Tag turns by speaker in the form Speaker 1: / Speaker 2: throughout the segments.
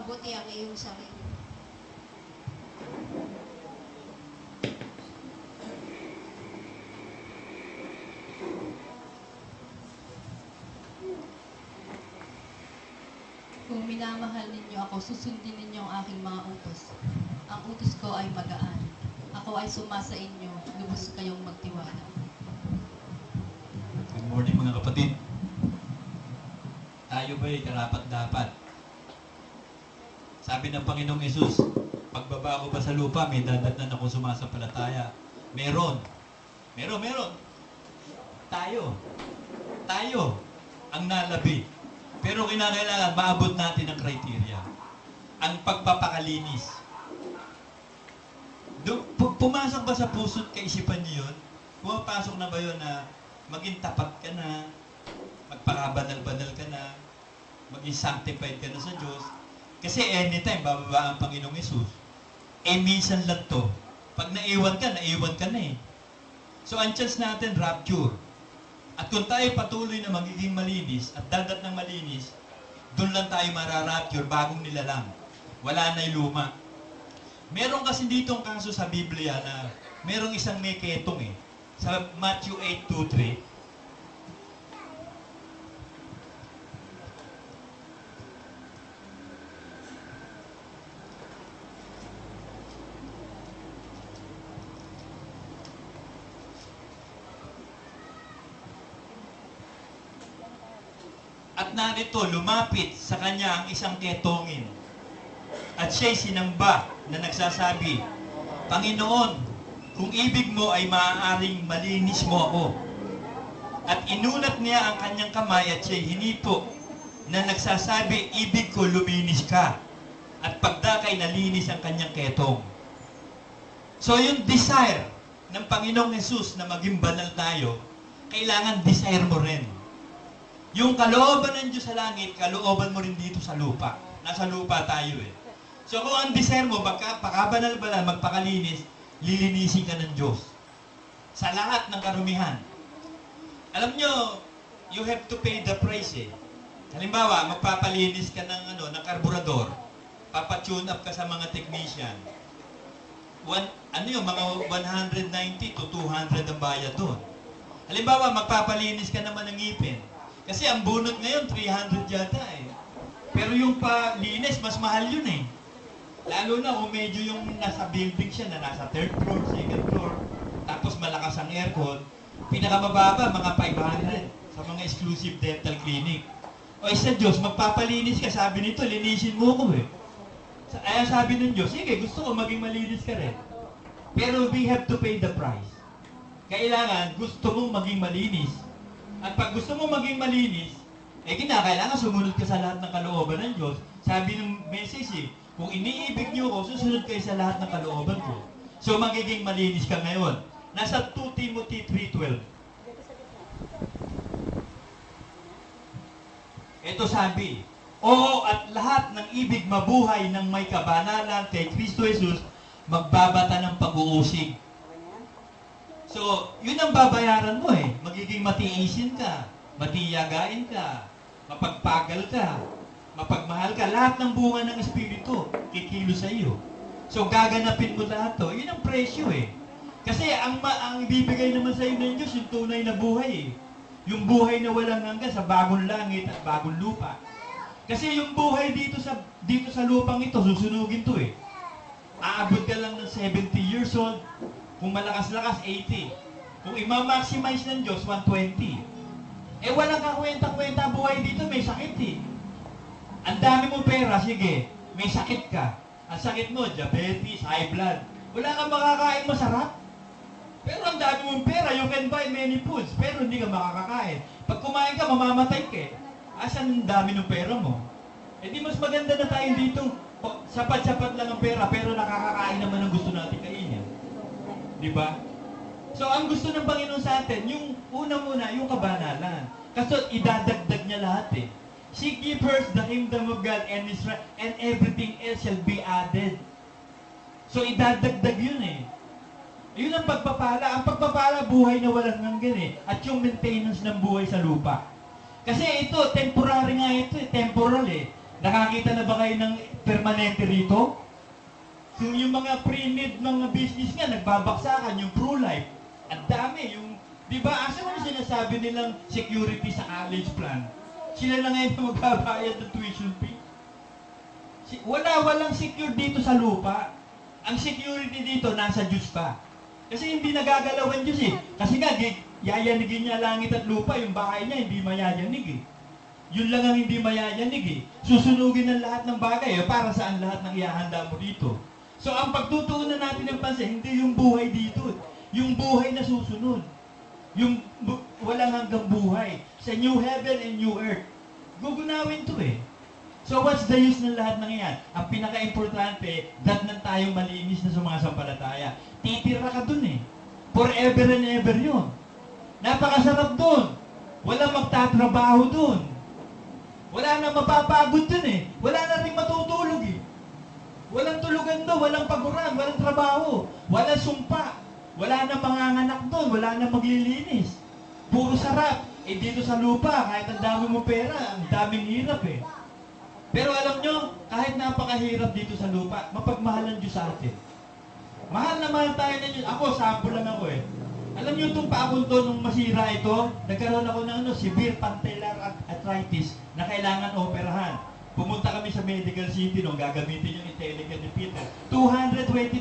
Speaker 1: mabuti ang iyong sarili.
Speaker 2: Kung minamahal ninyo ako, susundin ninyo ang aking mga utos. Ang utos ko ay magaan. Ako ay sumasa inyo, lubos kayong magtiwala.
Speaker 3: Good morning mga kapatid. Tayo ba'y karapat-dapat? Sabi ng Panginoong Yesus, pagbaba ko ba sa lupa, may dadatnan ako sumasampalataya. Meron. Tayo ang nalabi. Pero kinakailangan maabot natin ang criteria. Ang pagpapakalinis. Pumasok ba sa puso't kaisipan niyo yun? Pumapasok na ba yun na maging tapat ka na, magpakabanal-banal ka na, maging sanctified ka na sa Diyos? Kasi anytime, bababa ang Panginoong Yesus. Minsan lang to. Pag naiwan ka na eh. So, ang chance natin, rapture. At kung tayo patuloy na magiging malinis at dadat ng malinis, doon lang tayo mararapture, bagong nilalang. Wala na yung luma. Meron kasi dito ang kaso sa Biblia na merong isang may ketong eh. Sa Matthew 8:2-3, at narito, lumapit sa kanya ang isang ketongin. At siya'y sinamba na nagsasabi, Panginoon, kung ibig mo ay maaaring malinis mo ako. At inunat niya ang kanyang kamay at siya'y hinipo na nagsasabi, ibig ko luminis ka. At pagdakay nalinis ang kanyang ketong. So yung desire ng Panginoong Jesus na maging banal tayo, kailangan desire mo rin. Yung kalooban ng Diyos sa langit, kalooban mo rin dito sa lupa. Nasa lupa tayo eh. So kung ang desire mo, pagkabanal-banal, magpakalinis, lilinisin ka ng Diyos. Sa lahat ng karumihan. Alam nyo, you have to pay the price eh. Halimbawa, magpapalinis ka ng karburador. Papatune up ka sa mga technician. Mga 190 to 200 ang bayad doon. Halimbawa, magpapalinis ka naman ng ngipin. Kasi ang bunot ngayon, 300 yata eh. Pero yung palinis, mas mahal yun eh. Lalo na kung medyo yung nasa building siya na nasa 3rd floor, 2nd floor, tapos malakas ang aircon, pinakamababa, mga 500 sa mga exclusive dental clinic. O isa Diyos, magpapalinis ka, sabi nito, linisin mo ko eh. Kaya sabi ng Diyos, sige, gusto ko maging malinis ka rin. Pero we have to pay the price. Kailangan, gusto mong maging malinis. At pag gusto mo maging malinis, kinakailangan sumunod ka sa lahat ng kalooban ng Diyos. Sabi ng message kung iniibig niyo ko, susunod kayo sa lahat ng kalooban ko. So magiging malinis ka ngayon. Nasa 2 Timothy 3:12. Ito sabi, oo, at lahat ng ibig mabuhay ng may kabanalan kay Kristo Jesus, magbabata ng pag-uusig. So, yun ang babayaran mo eh. Magiging matiisin ka, matiyagain ka, mapagpagal ka, mapagmahal ka. Lahat ng bunga ng Espiritu, kikilo sa iyo. So, gaganapin mo lahat to. Yun ang presyo eh. Kasi ang ibibigay naman sa iyo ng Diyos, yung tunay na buhay eh. Yung buhay na walang hanggan sa bagong langit at bagong lupa. Kasi yung buhay dito sa lupang ito, susunugin to eh. Aabot ka lang ng 70 years old, kung malakas-lakas, 80. Kung ima-maximize ng Diyos, 120. Walang kakwenta-kwenta buhay dito, may sakit eh. Ang dami mo pera, sige, may sakit ka. Ang sakit mo, diabetes, high blood. Wala kang makakain masarap. Pero ang dami mong pera, you can buy many foods, pero hindi ka makakakain. Pag kumain ka, mamamatay ka eh. Asan ang dami ng pera mo? Di mas maganda na tayo dito. Sapat-sapat lang ang pera, pero nakakakain naman ang gusto natin kainin. Diba? So, ang gusto ng Panginoon sa atin, yung una-muna, yung kabanalan. Kasi idadagdag niya lahat eh. Seek ye first the kingdom of God and His right, and everything else shall be added. So, idadagdag yun eh. Yun ang pagpapala. Ang pagpapala, buhay na walang hanggan eh. At yung maintenance ng buhay sa lupa. Kasi ito, temporary nga ito eh. Temporal eh. Nakakita na ba kayo ng permanente rito? So, yung mga pre-need mga business nga, nagbabaksakan, yung pro-life. Ang dami, yung, di ba, asa mo sinasabi nilang security sa college plan? Sila na ngayon na magbabayad ng tuition fee. Walang secure dito sa lupa. Ang security dito, nasa Diyos pa. Kasi hindi nagagalawan Diyos eh. Kasi nga, yayanigin niya langit at lupa, yung bahay niya hindi mayayanig eh. Yun lang ang hindi mayayanig eh. Susunugin ang lahat ng bagay eh, para saan lahat ng ihahanda mo dito. So, ang pagtutuunan natin ng pansin, hindi yung buhay dito. Yung buhay na susunod. Yung walang hanggang buhay. Sa new heaven and new earth. Gugunawin to eh. So, what's the use ng lahat ng yan? Ang pinaka-importante, datnan tayong malinis na sumasampalataya. Titira ka dun eh. Forever and ever yun. Napakasarap dun. Walang magtatrabaho dun. Wala na mapapagod dun eh. Wala na rin matutulog eh. Walang tulugan doon, walang paguran, walang trabaho, walang sumpa, wala na manganganak doon, wala na maglilinis. Puro sarap. Eh dito sa lupa, kahit ang dami mo pera, ang daming hirap eh. Pero alam nyo, kahit napakahirap dito sa lupa, mapagmahal ng Diyos sa atin. Mahal na mahal tayo ng Diyos. Ako, sample lang ako eh. Alam nyo itong paakon to, nung masira ito, nagkaroon ako ng severe patellar arthritis na kailangan operahan. Pumunta kami sa Medical City nung gagamitin yung Intellica ni Peter. 220,000.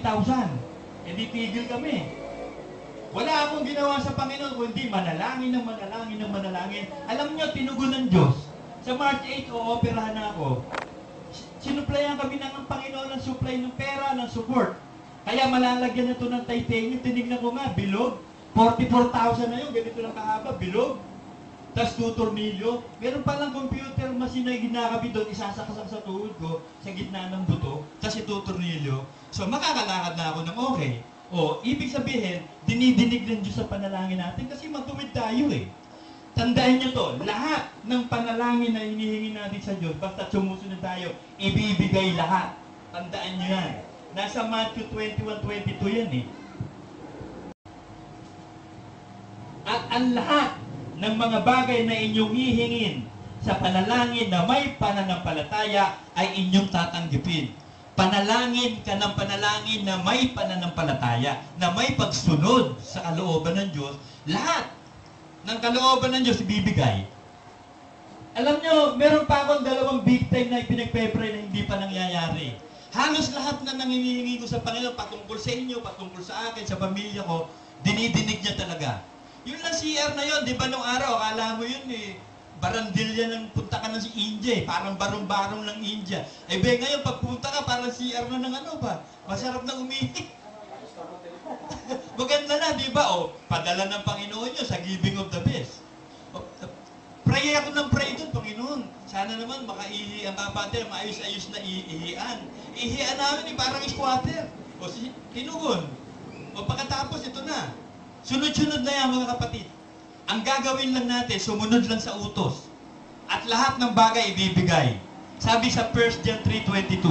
Speaker 3: Eh di tigil kami. Wala akong ginawa sa Panginoon kundi manalangin ng manalangin ng manalangin. Alam nyo, tinugon ng Diyos. Sa March 8, o-operahan na ako. Sinuplayan kami ng Panginoon ng supply ng pera, ng support. Kaya malalagyan na ito ng titanium. Tinignan ko nga, bilog. 44,000 na yun, ganito lang kahaba, bilog. Tapos 2 tornilyo. Meron palang computer machine na ginakabit doon, isasakasang sa tuhod ko, sa gitna ng buto, tapos 2 tornilyo. So makakalakad na ako ng okay. O, ibig sabihin, dinidinig ng Diyos sa panalangin natin kasi matuwid tayo eh. Tandaan niyo to, lahat ng panalangin na hinihingi natin sa Diyos, basta sumusunod tayo, ibibigay lahat. Tandaan niyo yan. Nasa Matthew 21:22 yan eh. At ang lahat ng mga bagay na inyong hihingin sa panalangin na may pananampalataya ay inyong tatanggipin. Panalangin ka ng panalangin na may pananampalataya, na may pagsunod sa kalooban ng Diyos. Lahat ng kalooban ng Diyos ibibigay. Alam nyo, meron pa akong 2 big time na ipinagpe-pray na hindi pa nangyayari. Halos lahat na nangingihingi ko sa Panginoon, patungkol sa inyo, patungkol sa akin, sa pamilya ko, dinidinig niya talaga. Yung lang CR na yun, di ba nung araw, akala mo yun eh, barandilya ng punta ka na si India eh, parang barong-barong ng India. Eh be, ngayon, pagpunta ka, parang CR na ng ano ba, masarap na umihi. Maganda na, di ba? O, padala ng Panginoon nyo sa giving of the best. Pray ako ng pray doon, Panginoon. Sana naman, makaihi ang kapatid, maayos-ayos na ihian. Ihian namin eh, parang squatter. O, tinugon. O, pagkatapos, ito na. Sunod-sunod na yan mga kapatid. Ang gagawin lang natin, sumunod lang sa utos. At lahat ng bagay ibibigay. Sabi sa 1 John 3:22.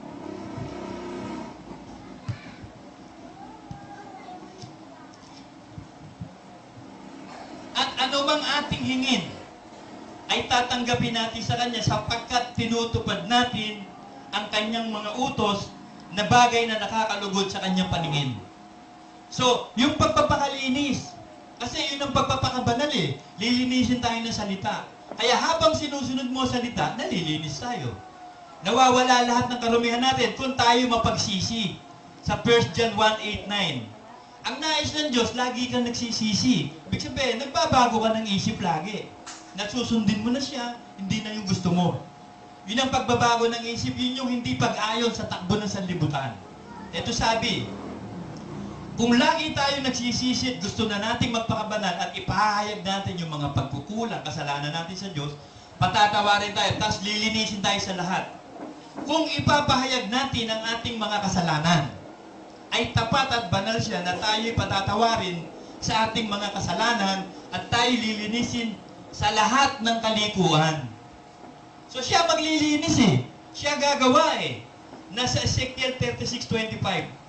Speaker 3: At anumang ating hingin ay tatanggapin natin sa Kanya sapagkat tinutupad natin ang Kanyang mga utos na bagay na nakakalugod sa Kanyang paningin. So, yung pagpapakalinis, kasi yun ang pagpapakabanal eh. Lilinisin tayo ng salita. Kaya habang sinusunod mo salita, nalilinis tayo. Nawawala lahat ng karumihan natin kung tayo mapagsisi. Sa 1 John 1:8-9. Ang nais ng Diyos, lagi kang nagsisisi. Ibig sabihin, nagbabago ka ng isip lagi. Nagsusundin mo na siya, hindi na yung gusto mo. Yun ang pagbabago ng isip, yun yung hindi pag-ayon sa takbo ng sanlibutan. Ito sabi, kung lagi tayo nagsisisi at gusto na nating magpakabanal at ipahayag natin yung mga pagkukulang, kasalanan natin sa Diyos, patatawarin tayo, tapos lilinisin tayo sa lahat. Kung ipapahayag natin ang ating mga kasalanan, ay tapat at banal siya na tayo'y patatawarin sa ating mga kasalanan at tayo lilinisin sa lahat ng kalikuan. So siya maglilinis eh. Siya gagawa eh. Nasa Ezekiel 36:25.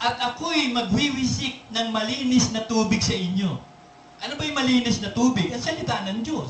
Speaker 3: At ako'y magwiwisik ng malinis na tubig sa inyo. Ano ba yung malinis na tubig? Ang salita ng Diyos.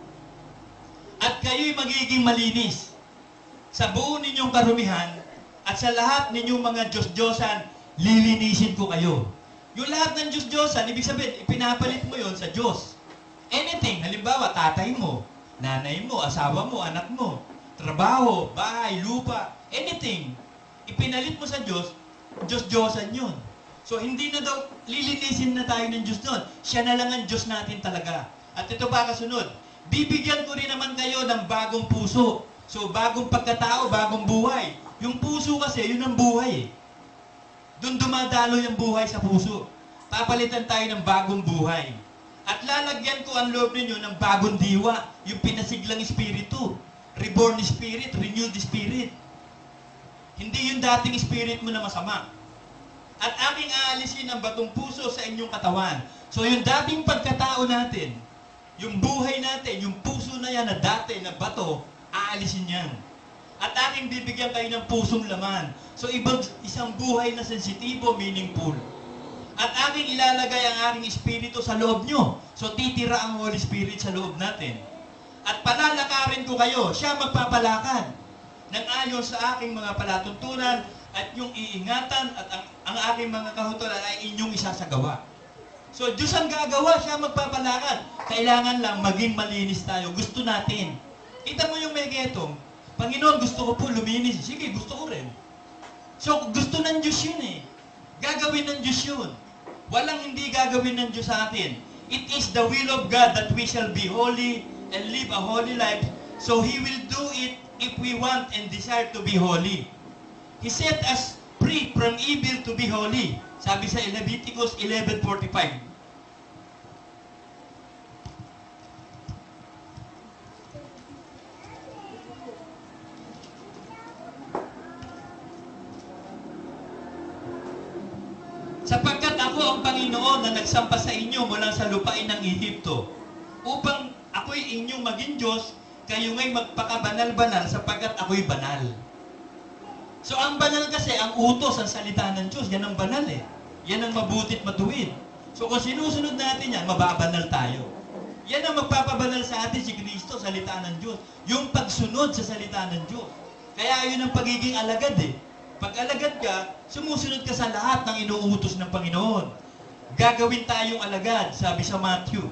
Speaker 3: At kayo'y magiging malinis sa buo ninyong karumihan at sa lahat ninyong mga Diyos-Diyosan, lilinisin ko kayo. Yung lahat ng Diyos-Diyosan, ibig sabihin, ipinapalit mo yon sa Diyos. Anything, halimbawa, tatay mo, nanay mo, asawa mo, anak mo, trabaho, bahay, lupa, anything, ipinalit mo sa Diyos, Diyos-Diyosan yun. So, hindi na daw, lilinisin na tayo ng Diyos doon. Siya na lang ang Diyos natin talaga. At ito pa kasunod, bibigyan ko rin naman kayo ng bagong puso. So, bagong pagkatao, bagong buhay. Yung puso kasi, yun ang buhay eh. Doon dumadalo yung buhay sa puso. Papalitan tayo ng bagong buhay. At lalagyan ko ang loob ninyo ng bagong diwa, yung pinasiglang espiritu. Reborn spirit, renewed spirit. Hindi yung dating spirit mo na masama. At aking aalisin ang batong puso sa inyong katawan. So yung dating pagkatao natin, yung buhay natin, yung puso na yan na dati na bato, aalisin yan. At aking bibigyan kayo ng pusong laman. So isang buhay na sensitibo, meaningful. At aking ilalagay ang aking espiritu sa loob nyo. So titira ang Holy Spirit sa loob natin. At palalakarin ko kayo, siya magpapalakad ng ayon sa aking mga palatuntunan at yung iingatan at ang aking mga kahutulan ay inyong isasagawa. So Diyos ang gagawa, siya magpapalakad. Kailangan lang maging malinis tayo. Gusto natin. Kita mo yung megetong, Panginoon, gusto ko po luminis. Sige, gusto ko rin. So gusto ng Diyos yun eh. Gagawin ng Diyos yun. Walang hindi gagawin ng Diyos sa atin. It is the will of God that we shall be holy and live a holy life. So He will do it if we want and desire to be holy. He set us free from evil to be holy. Sabi sa Leviticus 11:45. Sapagkat ako ang Panginoon na nagsampa sa inyo mula sa lupain ng Ehipto, upang ako'y inyong maging Diyos, kayo nga'y magpakabanal-banal sapagkat ako'y banal. So ang banal kasi, ang utos, ang salita ng Diyos, yan ang banal eh. Yan ang mabutit matuwid. So kung sinusunod natin yan, mababanal tayo. Yan ang magpapabanal sa atin si Kristo, salita ng Diyos. Yung pagsunod sa salita ng Diyos. Kaya yun ang pagiging alagad eh. Pag alagad ka, sumusunod ka sa lahat ng inuutos ng Panginoon. Gagawin tayong alagad, sabi sa Matthew.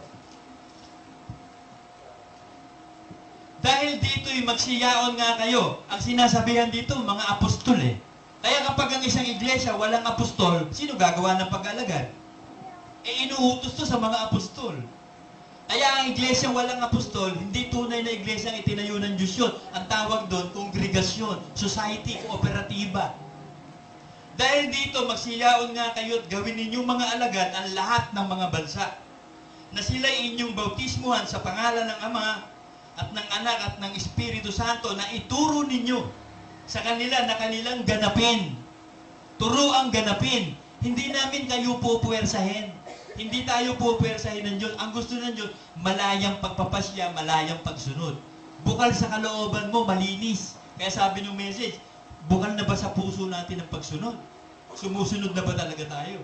Speaker 3: Dahil dito'y magsiyaon nga kayo. Ang sinasabihan dito, mga apostol eh. Kaya kapag ang isang iglesia walang apostol, sino gagawa ng pag-alagad? Eh inuutos to sa mga apostol. Kaya ang iglesia walang apostol, hindi tunay na iglesia ang itinayo ng Diyos yun. Ang tawag doon, kongregasyon, society, kooperatiba. Dahil dito, magsiyaon nga kayo at gawin ninyong mga alagad ang lahat ng mga bansa, na sila'y inyong bautismuhan sa pangalan ng Ama, at ng Anak at ng Espiritu Santo na ituro ninyo sa kanila na kanilang ganapin. Turuang ganapin. Hindi namin kayo pupuwersahin. Hindi tayo pupuwersahin ng Diyos. Ang gusto ng Diyos, malayang pagpapasya, malayang pagsunod. Bukal sa kalooban mo, malinis. Kaya sabi ng message, bukal na ba sa puso natin ang pagsunod? Sumusunod na ba talaga tayo?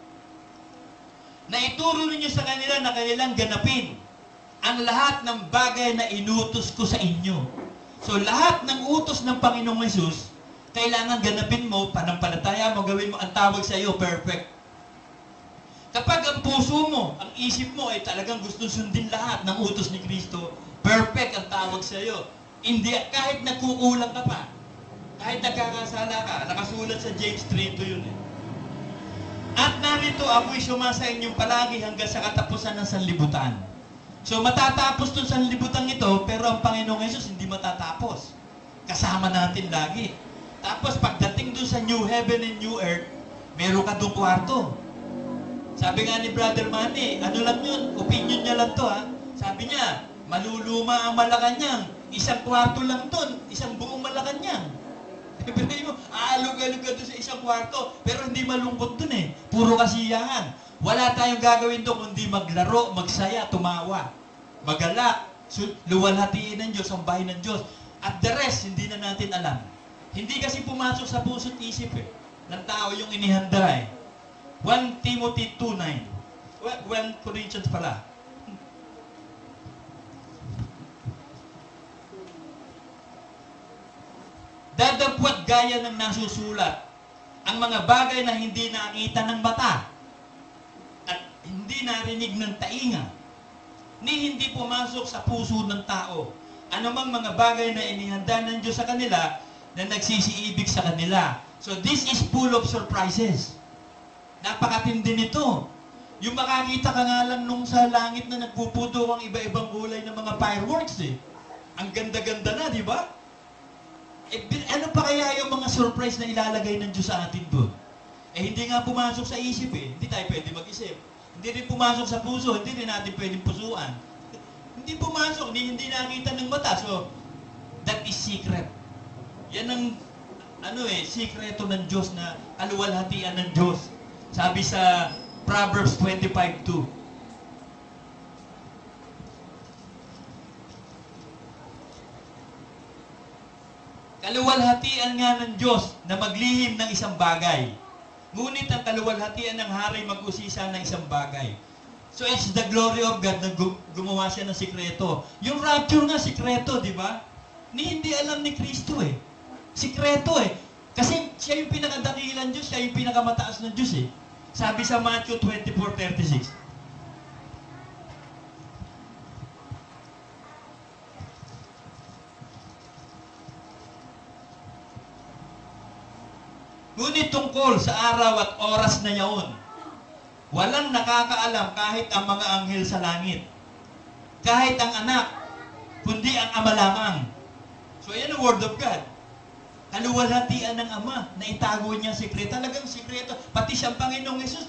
Speaker 3: Na ituro ninyo sa kanila na kanilang ganapin ang lahat ng bagay na inutos ko sa inyo. So lahat ng utos ng Panginoong Hesus, kailangan ganapin mo, panampalataya mo, gawin mo, ang tawag sa iyo, perfect. Kapag ang puso mo, ang isip mo ay talagang gusto sundin lahat ng utos ni Kristo, perfect ang tawag sa iyo. Hindi, kahit nagkukulang ka pa, kahit nagkakasala ka, nakasulat sa James 3:2 yun eh. At narito ako'y sumasa inyong palagi hanggang sa katapusan ng sanlibutan. So matatapos dun sa libutan ito, pero ang Panginoong Hesus hindi matatapos. Kasama natin lagi. Tapos pagdating dun sa new heaven and new earth, meron ka dun kwarto. Sabi nga ni Brother Manny, ano lang yun, opinion niya lang to ha. Sabi niya, maluluma ang Malacanang, isang kwarto lang dun, isang buong Malacanang. Sabi mo, aalog-alog ka dun sa isang kwarto, pero hindi malungkot dun eh. Puro kasiyahan. Wala tayong gagawin doon kundi maglaro, magsaya, tumawa, magalak, luwalhatiin ng Diyos, ang bahay ng Diyos. At the rest, hindi na natin alam. Hindi kasi pumasok sa puso't isip eh. ng tao yung inihanda eh. 1 Timothy 2:9. 1 Corinthians pala. Dadagwat gaya ng nasusulat ang mga bagay na hindi nakita ng mata at hindi narinig ng tainga, ni hindi pumasok sa puso ng tao. Anumang mga bagay na inihanda ng Diyos sa kanila na nagsisiibig sa kanila. So this is full of surprises. Napakatindi nito. Yung makakita ka nga lang nung sa langit na nagpuputo ang iba-ibang kulay ng mga fireworks eh. Ang ganda-ganda na, di ba? Ano pa kaya yung mga surprise na ilalagay ng Diyos sa atin doon? Hindi nga pumasok sa isip eh. Hindi tayo pwede mag-isip. Hindi rin pumasok sa puso. Hindi rin natin pwedeng pusuan. Hindi pumasok. Hindi nakita ng mata. So, that is secret. Yan ang sikreto ng Diyos na kaluwalhatian ng Diyos. Sabi sa Proverbs 25:2. Kaluwalhatian nga ng Diyos na maglihim ng isang bagay. Ngunit ang kaluwalhatian ng hari mag-usisa ng isang bagay. So it's the glory of God na gumawa siya ng sikreto. Yung rapture nga sikreto, di ba? Hindi alam ni Kristo eh. Sikreto eh. Kasi siya yung pinakadakilan Diyos, siya yung pinakamataas ng Diyos eh. Sabi sa Matthew 24:36. Ngunit tungkol sa araw at oras na yaon, walang nakakaalam kahit ang mga anghel sa langit, kahit ang anak, kundi ang ama lamang. So yan ang word of God. Kaluwalhatian ng Ama na itago niya sikreto. Talagang sikreto. Pati siyang Panginoong Jesus,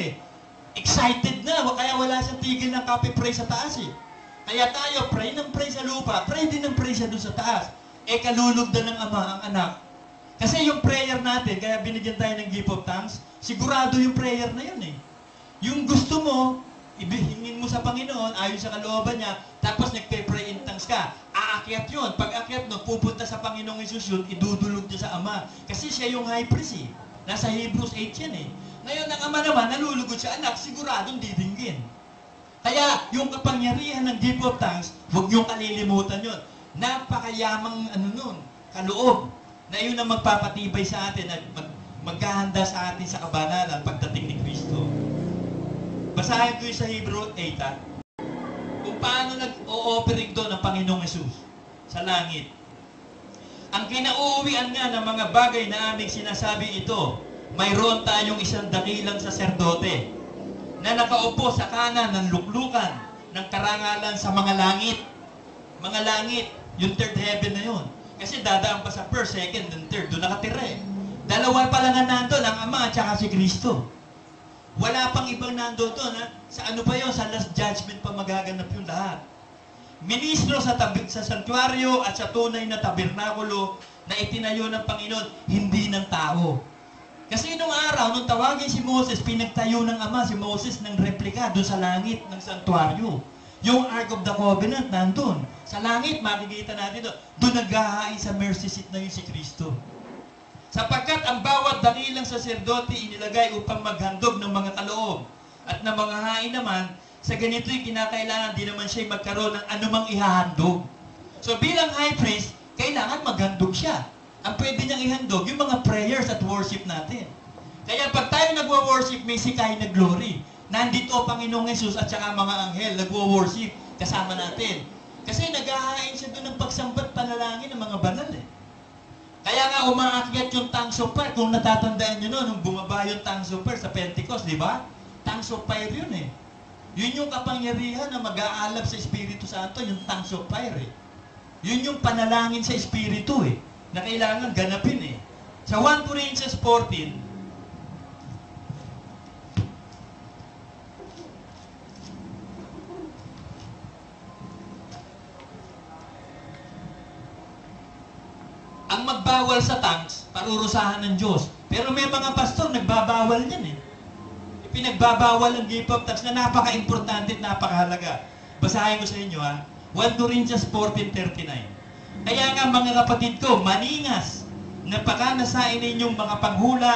Speaker 3: excited na. Kaya wala siyang tigil ng kape-pray sa taas eh. Kaya tayo, pray ng pray sa lupa, pray din ng pray sa doon sa taas. Kalulugdan ng Ama ang anak. Kasi yung prayer natin, kaya binigyan tayo ng gift of thanks, sigurado yung prayer na yun eh. Yung gusto mo, ibihingin mo sa Panginoon, ayon sa kalooban niya, tapos nagpe-pray in tongues ka. Aakyat yun. Pag akyat no, pupunta sa Panginoong Jesus yun, idudulog niya sa Ama. Kasi siya yung high priest eh. Nasa Hebrews 8 yan eh. Ngayon, ang Ama naman, nalulugod sa anak, siguradong didinggin. Kaya, yung kapangyarihan ng gift of thanks, huwag yung kalilimutan yun. Napakayamang kaloob, na yun ang magpapatibay sa atin at maghahanda sa atin sa kabanalan pagdating ni Kristo. Basahin ko yung sa Hebrews 8 kung paano nag-ooperate doon ang Panginoong Jesus sa langit. Ang kinauuwian nga ng mga bagay na aming sinasabi ito, mayroon tayong isang dakilang saserdote na nakaupo sa kanan ng luklukan ng karangalan sa mga langit. Mga langit, yung third heaven na yun. Kasi dadaan pa sa first, second, and third, doon nakatira eh. Dalawa pa lang nandun, ang Ama at saka si Kristo. Wala pang ibang nandun doon. Sa ano pa yun? Sa last judgment pa magaganap yung lahat. Ministro sa santuaryo at sa tunay na tabernakulo na itinayo ng Panginoon, hindi ng tao. Kasi nung araw, nung tawagin si Moses, pinagtayo ng Ama si Moses ng replika doon sa langit ng santuaryo. Yung Ark of the Covenant nandun. Sa langit, makikita natin doon. Doon naghahain sa mercy seat na yun si Kristo. Sapagkat ang bawat dakilang saserdote inilagay upang maghandog ng mga kaloob at ng mga hain naman, sa ganito'y kinakailangan din naman siya magkaroon ng anumang ihahandog. So bilang high priest, kailangan maghandog siya. Ang pwede niyang ihandog, yung mga prayers at worship natin. Kaya pag tayo nagwo-worship, may sikay na glory. Nandito ang Panginoong Jesus at saka mga anghel, nagwo-worship kasama natin. Kasi naghahain siya doon ng pagsambat panalangin ng mga banal eh. Kaya nga umaakyat yung tongues of fire. Kung natatandaan nyo noon, nung bumaba yung tongues of fire sa Pentecost, di ba? Tongues of fire yun eh. Yun yung kapangyarihan na mag-aalab sa Espiritu Santo, yung tongues of fire eh. Yun yung panalangin sa Espiritu eh, na kailangan ganapin eh. Sa 1 Corinthians 14, ang magbawal sa tongues, parurusahan ng Diyos. Pero may mga pastor, nagbabawal yan eh. Pinagbabawal ang gift of tongues na napaka-importante at napakahalaga. Basahin ko sa inyo 1 Corinthians 14:39. Kaya nga mga kapatid ko, maningas na pagkanasain ninyong mga panghula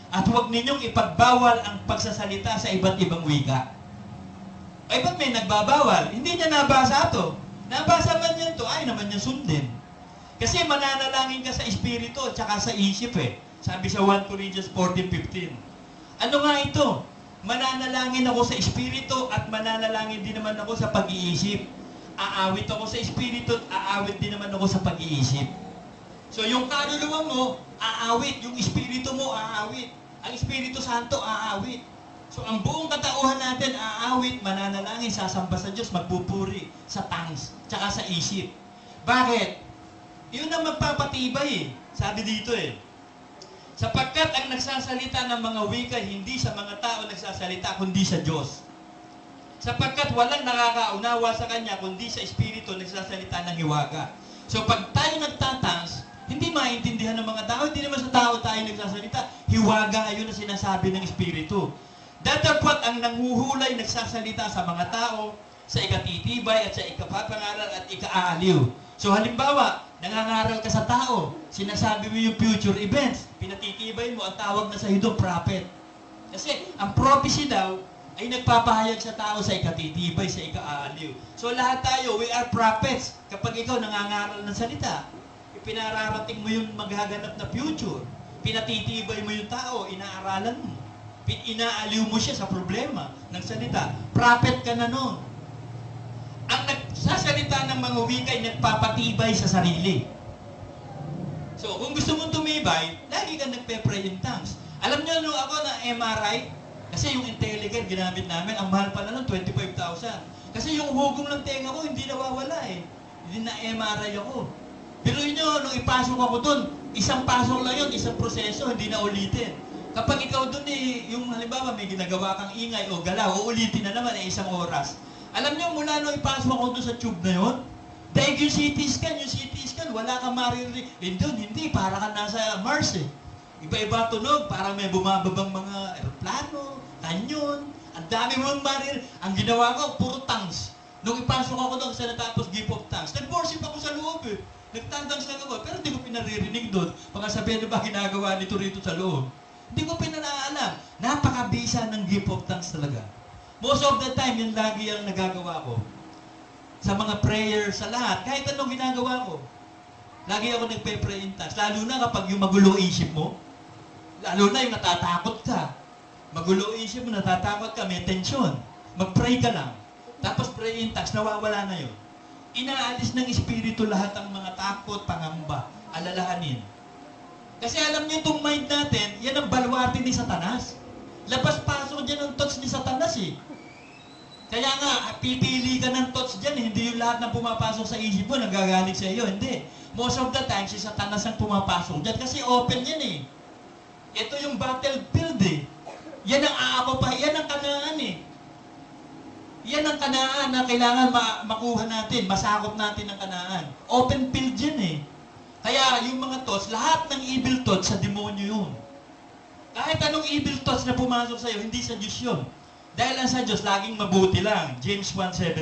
Speaker 3: At huwag ninyong ipagbawal ang pagsasalita sa iba't ibang wika. Ay, ba't may nagbabawal? Hindi niya nabasa ito. Nabasa man niya ito, ay naman niya sundin. Kasi mananalangin ka sa espiritu at saka sa isip eh. Sabi sa 1 Corinthians 14:15. Ano nga ito? Mananalangin ako sa espiritu at mananalangin din naman ako sa pag-iisip. Aawit ako sa espiritu at aawit din naman ako sa pag-iisip. So yung kaluluwa mo, aawit. Yung espiritu mo, aawit. Ang Espiritu Santo, aawit. So ang buong katauhan natin, aawit, mananalangin, sasamba sa Diyos, magpupuri sa tongues, tsaka sa isip. Bakit? Yun ang magpapatibay eh. Sabi dito eh. Sapagkat ang nagsasalita ng mga wika, hindi sa mga tao nagsasalita, kundi sa Diyos. Sapagkat walang nakakaunawa sa Kanya, kundi sa Espiritu nagsasalita ng hiwaga. So pag tayo nagtatangs, hindi maintindihan ng mga tao, hindi naman sa tao tayo nagsasalita. Hiwaga, ayun na sinasabi ng Espiritu. Datapwat ang nanghuhulay nagsasalita sa mga tao, sa ikatitibay at sa ikapapangaral at ikaaaliw. So halimbawa, nangangaral ka sa tao, sinasabi mo yung future events, pinatitibay mo, ang tawag na sa doon, prophet. Kasi ang prophecy daw ay nagpapahayag sa tao sa ikatitibay, sa ikaaaliw. So lahat tayo, we are prophets. Kapag ikaw nangangaral ng salita, ipinararating mo yung maghaganap na future. Pinatitibay mo yung tao, inaaralan mo. Inaaliw mo siya sa problema ng salita. Prophet ka na nun. Ang nagsasalita ng mga wika ay nagpapatibay sa sarili. So, kung gusto mong tumibay, lagi kang nagpe-pray in tongues. Alam niyo, nung ako na MRI, kasi yung intelligent ginamit namin, ang mahal pala nun, 25,000. Kasi yung hugong ng tenga ko, hindi nawawala eh. Hindi na MRI ako. Pero nyo, nung ipasok ako dun, isang pasok lang yun, isang proseso, hindi na ulitin. Kapag ikaw dun eh, yung halimbawa may ginagawa kang ingay o galaw, uulitin na naman eh, isang oras. Alam niyo, mula nung ipasok ako dun sa tube na yun, dahil yung CT scan, wala kang maririnig. Hindi, para ka nasa Mars eh. Iba-iba tunog, parang may bumababang mga aeroplano, kanyon, ang dami mong maririnig. Ang ginawa ko, puro tongues. Nung ipasok ako doon sa natapos gift of tongues, nag-worship ako sa loob eh. Nagtantangs lang ako, pero hindi ko pinaririnig doon. Pagkasabihan na ba ginagawa nito rito sa loob? Hindi ko pinanaalam. Napakabisa ng gift of tongues talaga. Most of the time, yun lagi ang nagagawa ko. Sa mga prayer, sa lahat, kahit anong ginagawa ko. Lagi ako nagpe-pray in tongues. Lalo na kapag yung magulo isip mo, lalo na yung natatakot ka. Magulo isip mo, natatakot ka, may tension. Mag-pray ka lang. Tapos pray in tongues, nawawala na yun. Inaalis ng Espiritu lahat ang mga takot, pangamba, alalahanin. Kasi alam niyo itong mind natin, yan ang baluarte ni Satanas. Labas-pasok dyan ang thoughts ni Satanas eh. Kaya nga, pipili ka ng thoughts dyan, hindi yung lahat ng pumapasok sa isip mo, nagagaling sa iyo, hindi. Most of the time, si Satanas ang pumapasok dyan kasi open yan eh. Ito yung battlefield eh. Yan ang yan ang Kanaan eh. Yan ang Kanaan na kailangan makuha natin, masakop natin ang Kanaan. Open field yan eh. Kaya yung mga thoughts, lahat ng evil thoughts sa demonyo yun. Kahit anong evil thoughts na pumasok sa iyo, hindi sa Diyos yun. Dahil ang sa Diyos, laging mabuti lang. James 1:17.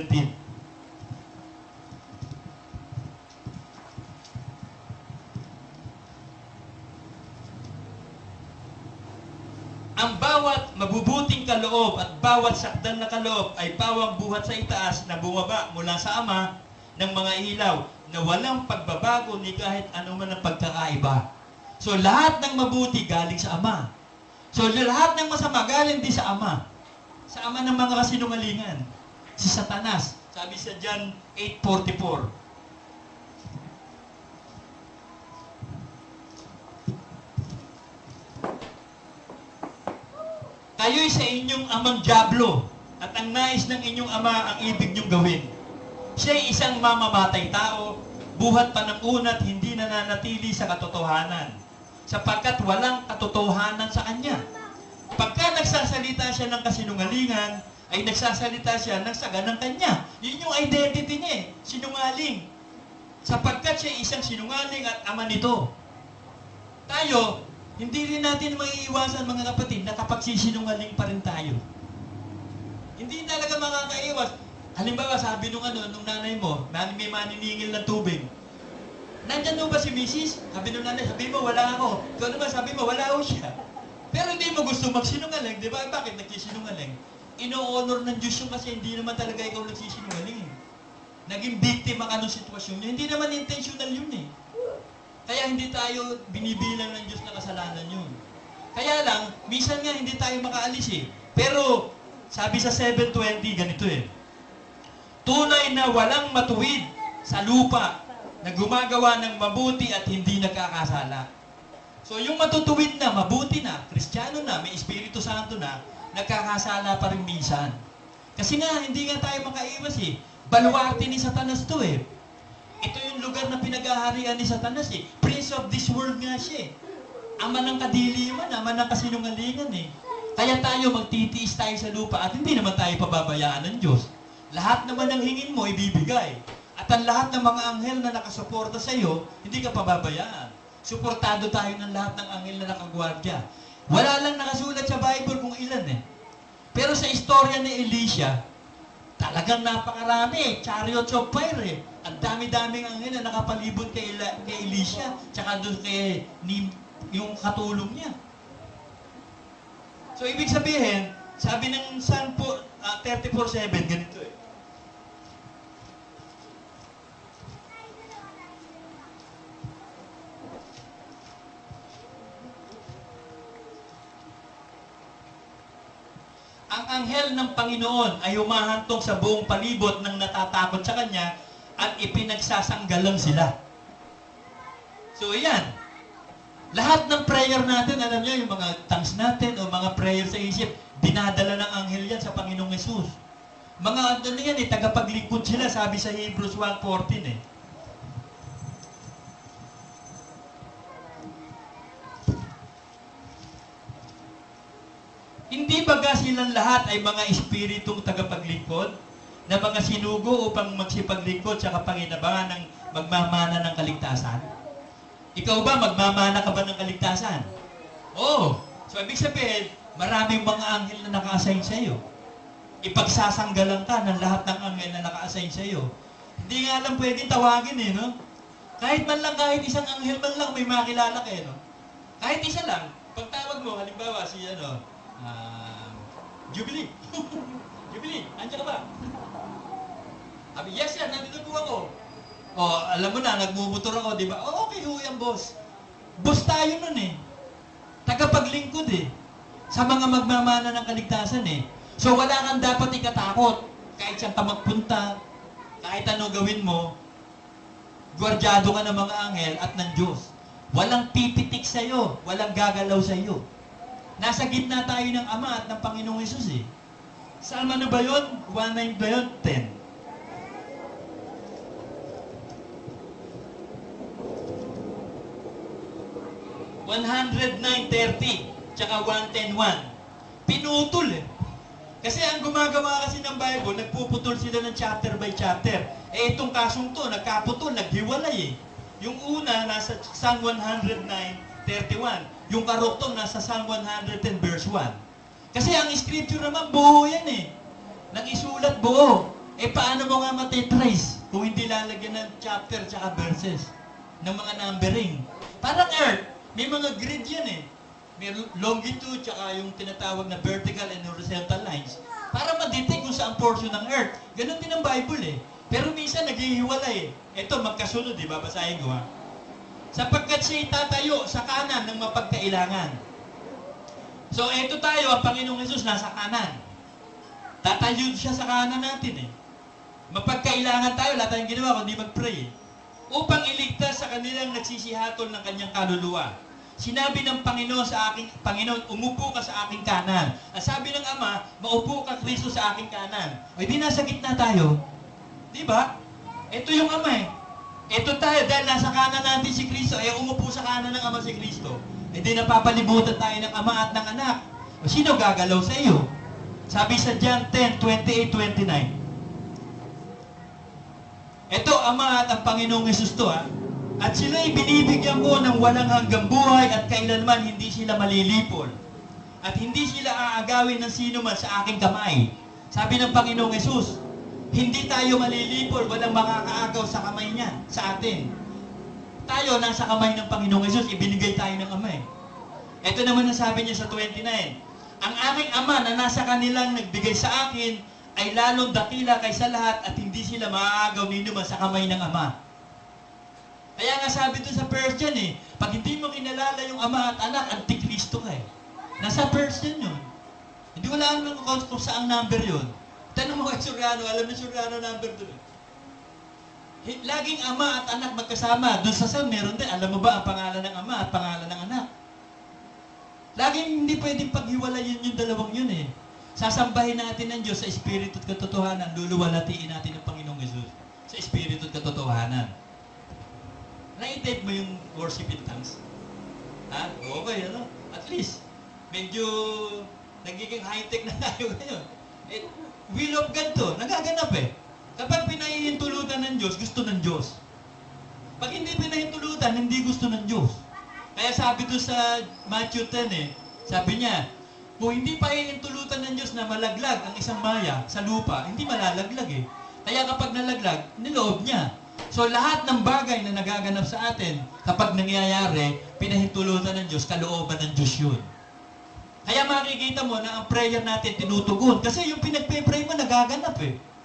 Speaker 3: Ang bawat mabubuting kaloob at bawat sakdal na kaloob ay pawang buhat sa itaas na bumaba mula sa Ama ng mga ilaw na walang pagbabago ni kahit anuman ang pagkakaiba. So lahat ng mabuti galing sa Ama. So lahat ng masama galing din sa Ama. Sa ama ng mga kasinungalingan. Si Satanas. Sabi sa John 8:44. Kayo'y sa inyong amang dyablo at ang nais ng inyong ama ang ibig niyong gawin. Siya'y isang mamamatay tao, buhat pa ng unat hindi nananatili sa katotohanan, sapagkat walang katotohanan sa kanya. Pagka nagsasalita siya ng kasinungalingan, ay nagsasalita siya ng saga ng kanya. Yun yung identity niya eh, sinungaling. Sapagkat siya isang sinungaling at ama nito. Tayo, hindi rin natin maiiwasan mga kapatid na kapag sisinungaling pa rin tayo. Hindi talaga makakaiwas. Halimbawa, sabi nung nanay mo, may maniningil na tubig. Nandyan mo ba si Mrs.? Sabi nung nanay, sabi mo, wala ako. Ikaw naman, sabi mo, wala ako siya. Pero hindi mo gusto magsinungaling, di ba? Bakit nagsisinungaling? Ino-honor ng Diyos yung kasi hindi naman talaga ikaw nagsisinungaling. Naging biktima ka ng sitwasyon niya. Hindi naman intentional yun eh. Kaya hindi tayo binibilang ng Diyos na kasalanan yun. Kaya lang, minsan nga hindi tayo makaalis eh. Pero, sabi sa 7:20, ganito eh. Tunay na walang matuwid sa lupa na gumagawa ng mabuti at hindi nagkakasala. So, yung matutuwid na, mabuti na, Kristiyano na, may Espiritu Santo na, nagkakasala pa rin minsan. Kasi nga, hindi nga tayo makaiwas eh. Baluarte ni Satanas to eh. Ito yung lugar na pinag-aharian ni Satanas eh. Prince of this world nga siya eh. Ama ng kadiliman, ama ng kasinungalingan eh. Kaya tayo magtitiis tayo sa lupa at hindi naman tayo pababayaan ng Diyos. Lahat naman ng hingin mo, ibibigay. At ang lahat ng mga anghel na nakasuporta sa iyo, hindi ka pababayaan. Suportado tayo ng lahat ng anghel na nakagwardya. Wala lang nakasulat sa Bible kung ilan eh. Pero sa istorya ni Elisha, talagang napakarami, chariots of fire eh. Ang dami-daming anghel na nakapalibot kay Elisha, tsaka doon kay yung katulong niya. So, ibig sabihin, sabi ng Psalm 34:7, ganito eh. Ang anghel ng Panginoon ay humahantong sa buong palibot ng natatakot sa Kanya at ipinagsasanggalang sila. So, yan. Lahat ng prayer natin, alam niyo, yung mga thanks natin o mga prayer sa isip, dinadala ng anghel yan sa Panginoong Yesus. Mga ano yan eh, tagapaglingkod sila, sabi sa Hebrews 1:14 eh. Hindi baga silang lahat ay mga espiritong tagapaglingkod na mga sinugo upang magsipaglingkod sa kapanginabangan ng magmamana ng kaligtasan? Ikaw ba, magmamana ka ba ng kaligtasan? Oo. So, ibig sabihin, maraming mga anghel na naka-assign sa iyo. Ipagsasanggalan ka ng lahat ng anghel na naka-assign sa iyo. Hindi nga lang pwedeng tawagin eh, no? Kahit man lang, kahit isang anghel man lang, may makilala ka eh, no? Kahit isa lang, pag tawag mo, halimbawa si, Jubilee. Jubilee, andiyan ka ba? Sabi, yes yan, nandito po ako. O, alam mo na, nagmumotor ako, di ba? O, okay ho yan, boss. Boss tayo nun eh. Tagapaglingkod eh. Sa mga magmamana ng kaligtasan eh. So, wala kang dapat ikatakot. Kahit saan ka magpunta, kahit ano gawin mo, gwardyado ka ng mga anghel at ng Diyos. Walang pipitik sa'yo, walang gagalaw sa'yo. Nasa gitna tayo ng Ama at ng Panginoong Hesus eh. Saan ano ba yun? 1:9 ba yun? 10. Tsaka 1:10:1. Pinutol eh. Kasi ang gumagawa kasi ng Bible, nagpuputol sila ng chapter by chapter. Eh itong kasong to, nagkaputol, naghiwalay eh. Yung una, nasa Psalm 109:31. Yung karuktong nasa Psalm 110 verse 1. Kasi ang scripture naman, buo yan eh. Nang isulat buo. Eh paano mo nga matitrace kung hindi lalagyan ng chapter tsaka verses ng mga numbering? Parang Earth, may mga grid yan eh. May longitude tsaka yung tinatawag na vertical and horizontal lines. Para ma-detect kung saan portion ng Earth. Ganon din ang Bible eh. Pero minsan naghihiwalay eh. Ito, magkasunod, di ba? Basahin ko ha. Sapagkat siya'y tatayo sa kanan ng mapagkailangan. So, eto tayo, ang Panginoong Hesus nasa kanan. Tatayo siya sa kanan natin eh. Mapagkailangan tayo, wala tayong ginawa kundi mag-pray eh. Upang iligtas sa kanilang nagsisihatol ng kanyang kaluluwa. Sinabi ng Panginoon sa aking, Panginoon, umupo ka sa aking kanan. At sabi ng Ama, maupo ka Kristo sa aking kanan. O di nasa gitna tayo. Di ba? Ito yung Ama eh. Ito tayo, dahil nasa kanan natin si Kristo, eh umupo sa kanan ng Ama si Kristo. Eh di napapalibutan tayo ng Ama at ng Anak. O sino gagalaw sa iyo? Sabi sa John 10:28-29. Ito, Ama at ang Panginoong Hesus to ha. At sila'y binibigyan ko ng walang hanggang buhay at kailanman hindi sila malilipol. At hindi sila aagawin ng sino man sa aking kamay. Sabi ng Panginoong Hesus, hindi tayo malilipol, walang makakaagaw sa kamay niya, sa atin. Tayo, nasa kamay ng Panginoong Hesus, ibinigay tayo ng Ama eh. Ito naman ang sabi niya sa 29. Ang aking ama na nasa kanilang nagbigay sa akin ay lalong dakila kaysa lahat at hindi sila maaagaw ni naman sa kamay ng ama. Kaya nga sabi doon sa Persian pag hindi mo kinalala yung ama at anak, antikristo ka Nasa Persian yun. Hindi wala naman kung saang number yun. Tanong mo kay Soriano, alam na Soriano number doon. Laging ama at anak magkasama. Doon sa Sam, meron din. Alam mo ba ang pangalan ng ama at pangalan ng anak? Laging hindi pwedeng paghiwalayin yung dalawang yun Sasambahin natin ng Diyos sa Espiritu at katotohanan. Luluwalatiin natin ang Panginoong Jesus sa Espiritu at katotohanan. Na-tape mo yung worship in tongues? Ha? Okay, ano? At least, medyo nagiging high-tech na tayo ngayon. Will of God to. Nagaganap Kapag pinahihintulutan ng Diyos, gusto ng Diyos. Pag hindi pinahintulutan, hindi gusto ng Diyos. Kaya sabi doon sa Matthew 10 sabi niya, kung hindi pa hihintulutan ng Diyos na malaglag ang isang maya sa lupa, hindi malalaglag Kaya kapag nalaglag, niloob niya. So lahat ng bagay na nagaganap sa atin, kapag nangyayari, pinahintulutan ng Diyos, kalooban ng Diyos yun. Kaya makikita mo na ang prayer natin tinutugon. Kasi yung pinagpe-pray mo, nagaganap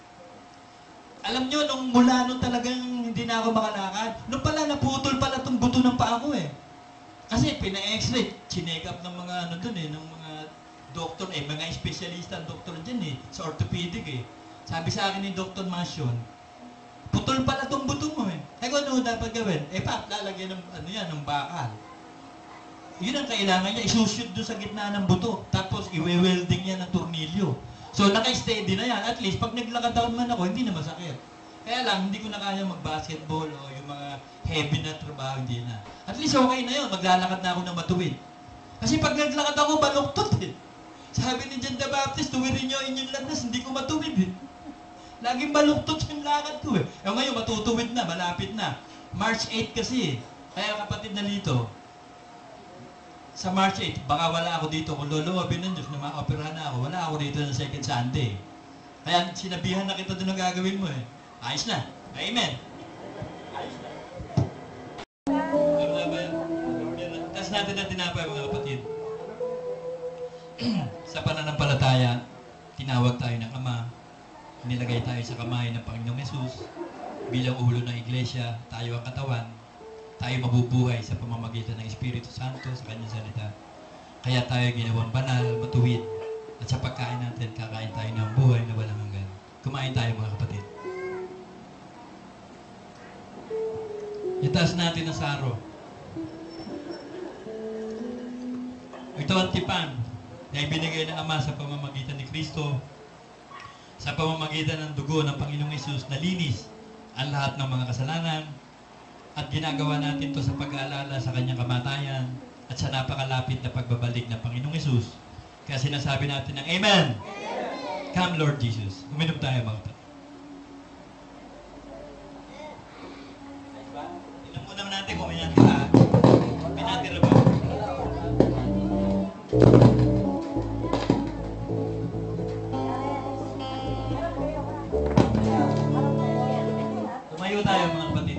Speaker 3: Alam nyo, nung talagang hindi na ako makalakad, nung pala naputol pala itong buto ng paa ko Kasi pina-x-ray, chinek up ng mga ng mga doktor mga espesyalista ang doktor dyan sa orthopedic Sabi sa akin ni Dr. Masyon, putol pala itong buto mo Kaya ano dapat gawin? Lalagyan ng bakal. Yun ang kailangan niya, isushoot doon sa gitna ng buto. Tapos iwe-welding niya ng tornilyo. So naka-steady na yan. At least pag naglakad man ako, hindi na masakit. Kaya lang, hindi ko na kaya mag-basketball o yung mga heavy na trabaho, hindi na. At least okay na yun, maglalakad na ako ng matuwid. Kasi pag naglakad ako, baluktot Sabi ni John the Baptist, tuwirin niyo inyong landas, hindi ko matuwid Laging baluktot yung lakad ko ngayon, matutuwid na, malapit na. March 8 kasi Kaya kapatid na dito, sa March 8, baka wala ako dito. Kung loloobin ng Diyos na ma-operahan na ako, wala ako dito ng second Sunday. Kaya sinabihan na kita doon ang gagawin mo Ayos na. Amen. Ayos na. Tas natin ang tinapay mga kapatid. Sa pananampalataya, tinawag tayo ng Ama. Nilagay tayo sa kamay ng Panginoong Yesus. Bilang ulo ng iglesia, tayo ang katawan. Tayo mabubuhay sa pamamagitan ng Espiritu Santo sa Kanyang salita. Kaya tayo ginawang banal, matuwid. At sa pagkain natin, kakain tayo ng buhay na walang hanggan. Kumain tayo mga kapatid. Itaas natin ang saro. Ito ang tipan na ibinigay ng Ama sa pamamagitan ni Kristo, sa pamamagitan ng dugo ng Panginoong Hesus na linis ang lahat ng mga kasalanan. At ginagawa natin to sa pag-aalala sa Kanyang kamatayan at sa napakalapit na pagbabalik ng Panginoong Hesus. Kaya sinasabi natin ng Amen! Come Lord Jesus. Uminom tayo mga kapatid. Tingnan mo naman natin kung may natira. May natira ba? Tumayo tayo mga kapatid.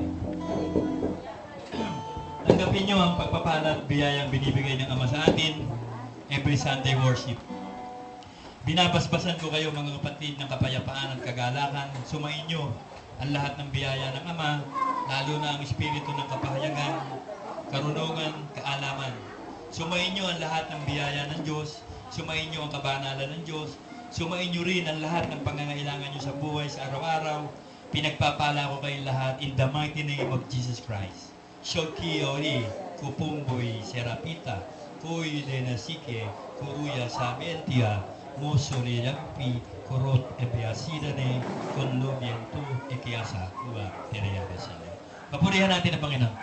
Speaker 3: Tanggapin nyo ang pagpapala at biyayang binibigay ng Ama sa atin every Sunday worship. Binabasbasan ko kayo mga kapatid ng kapayapaan at kagalakan. Sumain nyo ang lahat ng biyaya ng Ama, lalo na ang espiritu ng kapahayagan, karunungan, kaalaman. Sumain nyo ang lahat ng biyaya ng Diyos. Sumain nyo ang kabanalan ng Diyos. Sumain nyo rin ang lahat ng pangangailangan nyo sa buhay sa araw-araw. Pinagpapala ko kayong lahat in the mighty name of Jesus Christ. Shoki ori, kupumboy, serapita, kuy de nasike, kuruya sabentia, musuri yampi, kurot ebiasidane, kunlo biento, ekiasa, uwa, tereya besane. Papurihan natin ang Panginoon.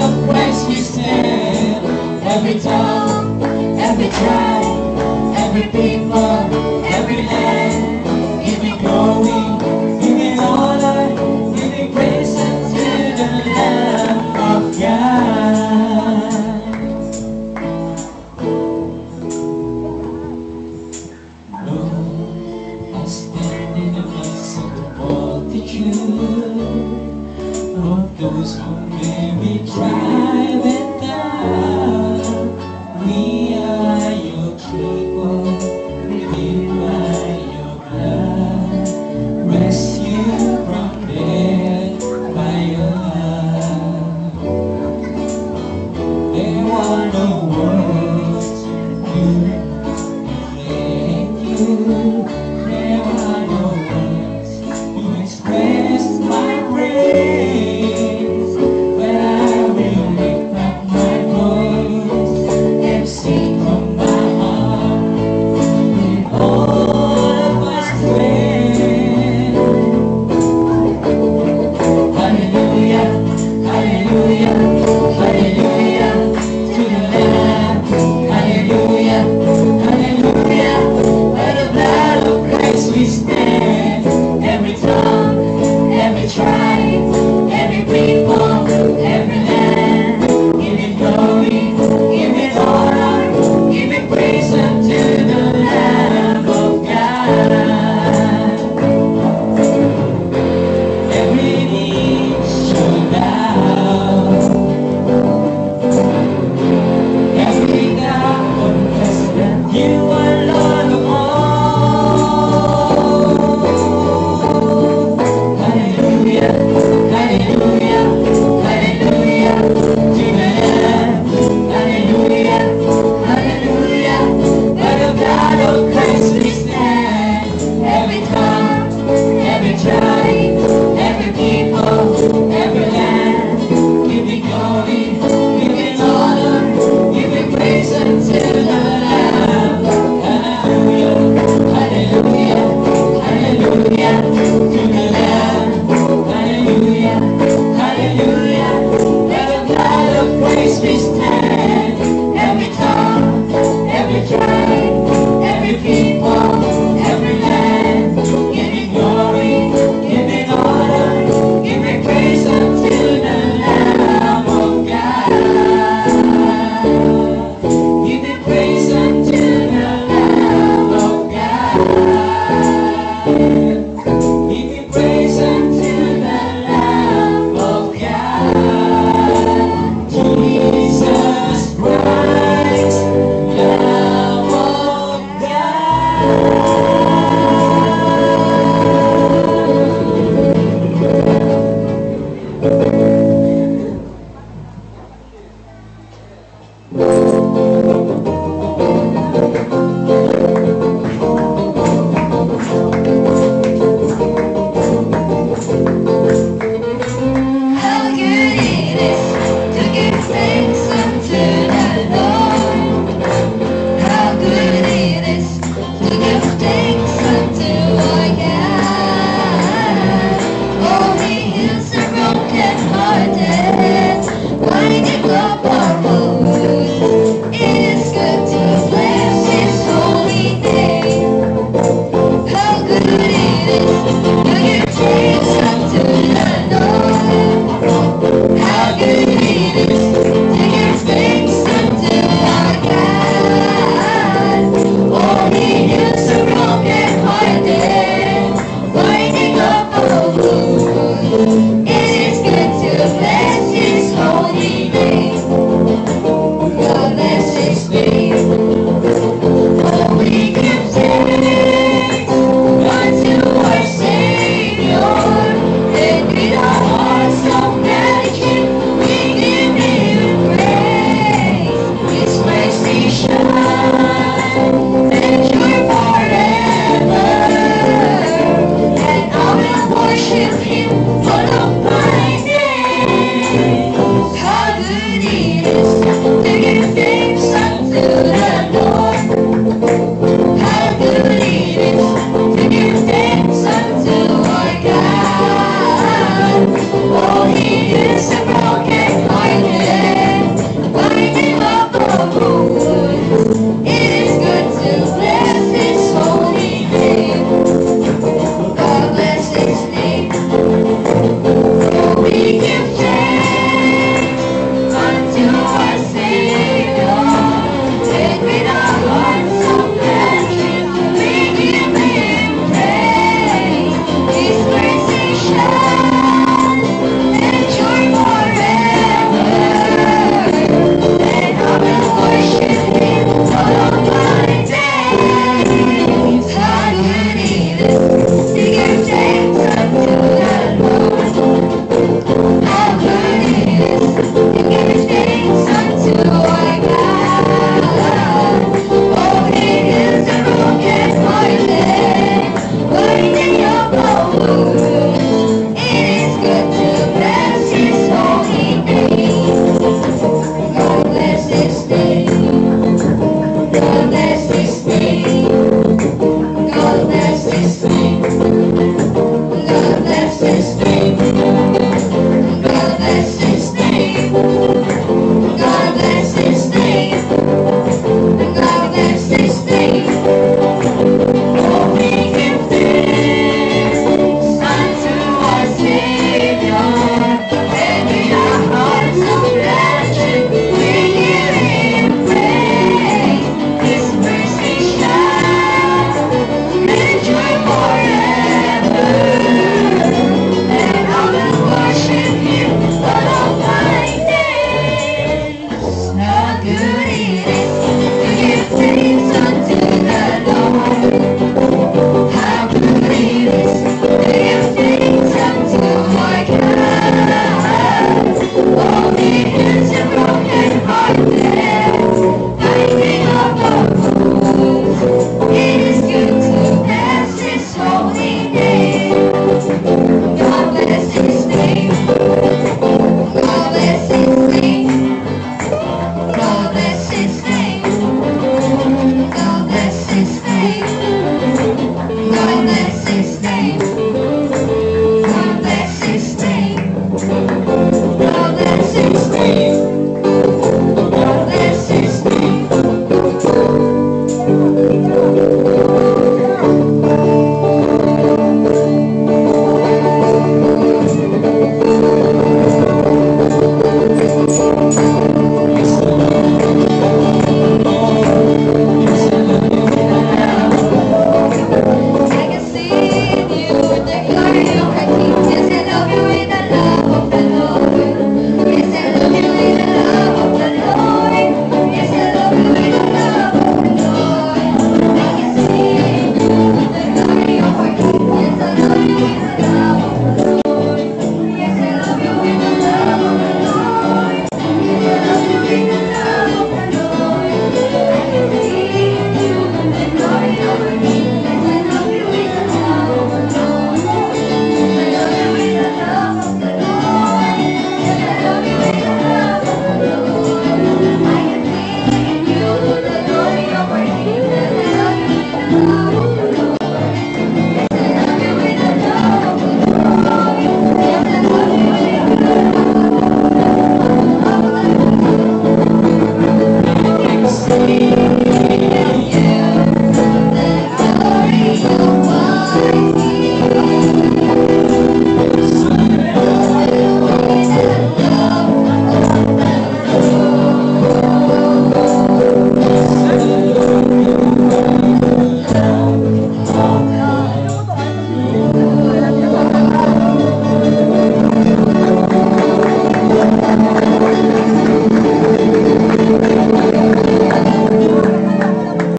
Speaker 1: Every tongue, every tribe, every no one